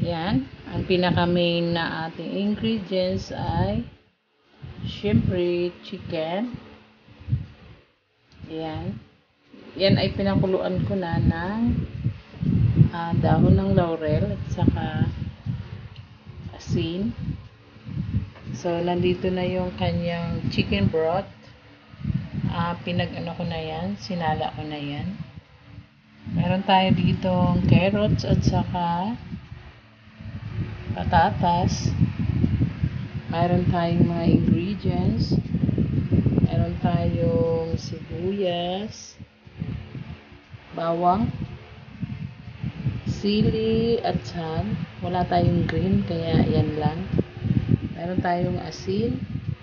Yan. Ang pinaka main na ating ingredients ay syempre chicken. Yan. Yan ay pinakuluan ko na ng dahon ng laurel at saka asin. So, nandito na yung kanyang chicken broth. Pinag-ano ko na yan. Sinala ko na yan. Meron tayo ditong carrots at saka patatas. Meron tayong mga ingredients. Meron tayong sibuyas, bawang, sili at saan. Wala tayong green kaya yan lang. Meron tayong asin.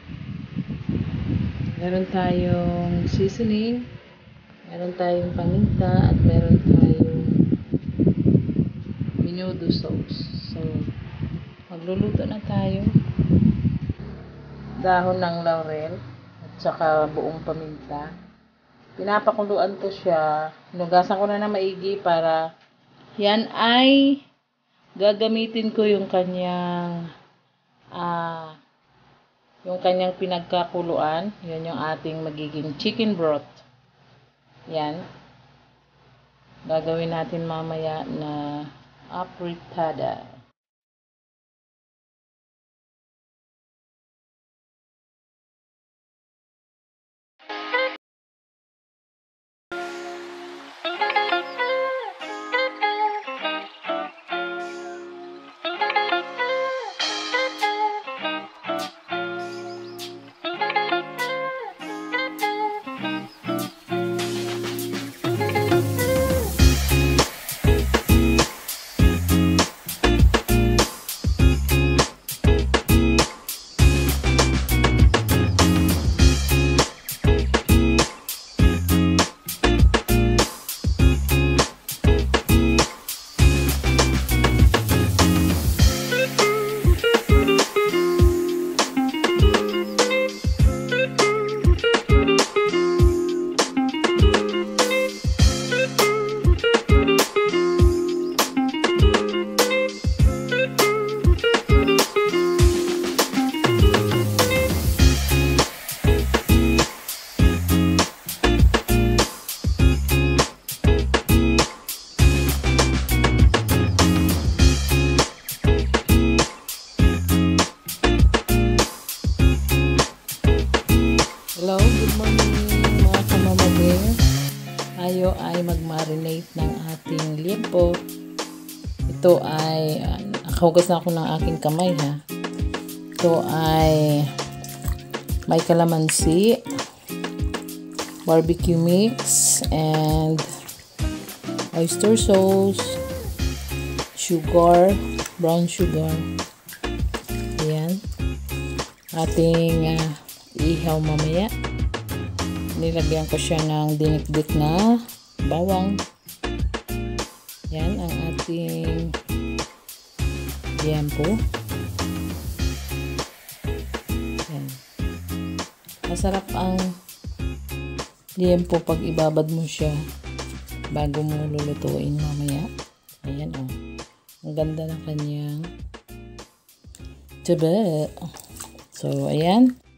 Meron tayong seasoning. Meron tayong paminta at meron tayong menudo sauce. So, magluluto na tayo. Dahon ng laurel at saka buong paminta. Pinapakuluan ko siya. Hinugasan ko na ng maigi para yan ay gagamitin ko yung kanyang pinagkakuluan. Yan yung ating magiging chicken broth. Yan. Gagawin natin mamaya na apritada. Hello, good morning mga kamamagay. Tayo ay mag-marinate ng ating liempo. Ito ay, nakahugas na ako ng aking kamay ha. Ito ay may kalamansi, barbecue mix, and oyster sauce, sugar, brown sugar. Ayan. Ating ihaw mamaya. Nilagyan ko siya ng dinikdik na bawang. Yan ang ating liempo. Yan. Masarap ang liempo pag ibabad mo siya bago mo lulutuin mamaya. Ayan o. Ang ganda ng kanyang taba. So, ayan.